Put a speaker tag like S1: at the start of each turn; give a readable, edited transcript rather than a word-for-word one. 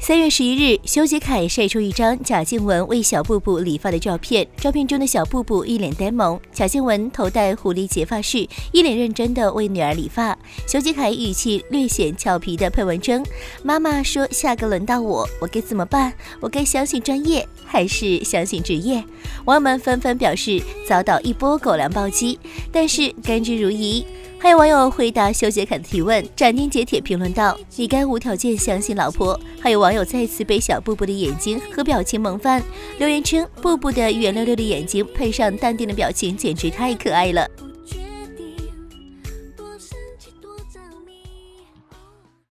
S1: 3月11日，修杰楷晒出一张贾静雯为小布布理发的照片。照片中的小布布一脸呆萌，贾静雯头戴狐狸结发饰，一脸认真的为女儿理发。修杰楷语气略显俏皮的喷文称：“妈妈说下个轮到我该怎么办？我该相信专业还是相信职业？”网友们纷纷表示遭到一波狗粮暴击，但是甘之如饴。还有网友回答修杰楷的提问，斩钉截铁评论道：“你该无条件相信老婆。”还有网友再次被小布布的眼睛和表情萌翻，留言称布布的圆溜溜的眼睛配上淡定的表情，简直太可爱了。